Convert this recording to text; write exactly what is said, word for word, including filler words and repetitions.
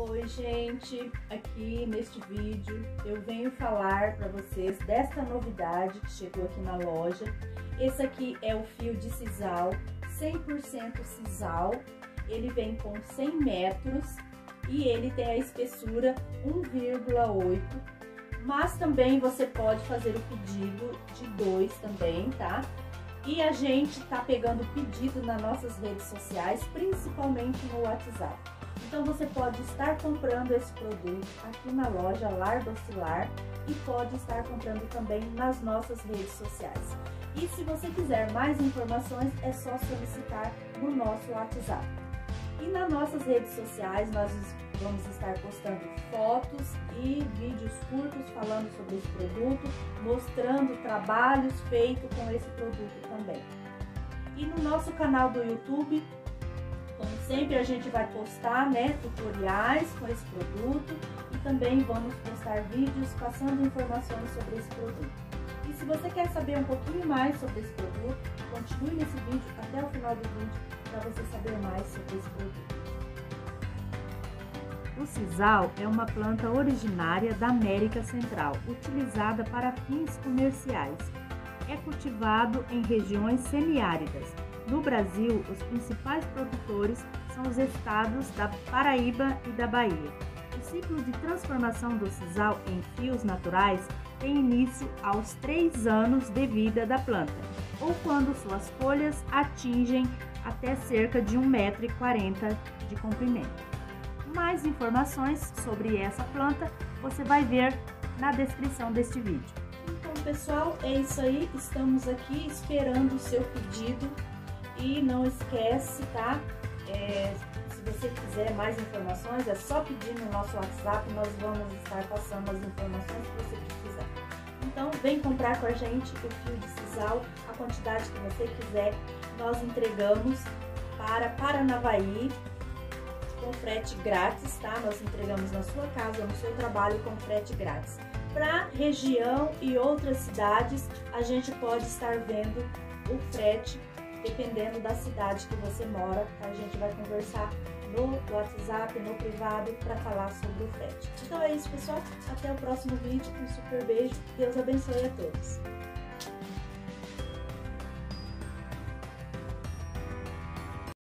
Oi gente, aqui neste vídeo eu venho falar para vocês desta novidade que chegou aqui na loja. Esse aqui é o fio de sisal, cem por cento sisal, ele vem com cem metros e ele tem a espessura um vírgula oito, mas também você pode fazer o pedido de dois também, tá? E a gente tá pegando pedido nas nossas redes sociais, principalmente no WhatsApp. Então você pode estar comprando esse produto aqui na loja Lar Docilar e pode estar comprando também nas nossas redes sociais. E se você quiser mais informações, é só solicitar no nosso WhatsApp. E nas nossas redes sociais nós vamos estar postando fotos e vídeos curtos falando sobre esse produto, mostrando trabalhos feitos com esse produto também. E no nosso canal do YouTube, como sempre, a gente vai postar, né, tutoriais com esse produto e também vamos postar vídeos passando informações sobre esse produto. E se você quer saber um pouquinho mais sobre esse produto, continue nesse vídeo até o final do vídeo para você saber mais sobre esse produto. O sisal é uma planta originária da América Central, utilizada para fins comerciais. É cultivado em regiões semiáridas. No Brasil, os principais produtores são os estados da Paraíba e da Bahia. O ciclo de transformação do sisal em fios naturais tem início aos três anos de vida da planta, ou quando suas folhas atingem até cerca de um metro e quarenta de comprimento. Mais informações sobre essa planta você vai ver na descrição deste vídeo. Então, pessoal, é isso aí. Estamos aqui esperando o seu pedido. E não esquece, tá? É, se você quiser mais informações, é só pedir no nosso WhatsApp, nós vamos estar passando as informações que você precisar. Então, vem comprar com a gente o fio de sisal, a quantidade que você quiser, nós entregamos para Paranavaí com frete grátis, tá? Nós entregamos na sua casa, no seu trabalho com frete grátis. Para região e outras cidades, a gente pode estar vendo o frete dependendo da cidade que você mora. A gente vai conversar no WhatsApp, no privado, para falar sobre o frete. Então é isso, pessoal. Até o próximo vídeo. Um super beijo. Deus abençoe a todos.